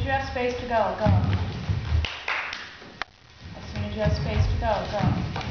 you have space to go, go. As soon as you have space to go, go.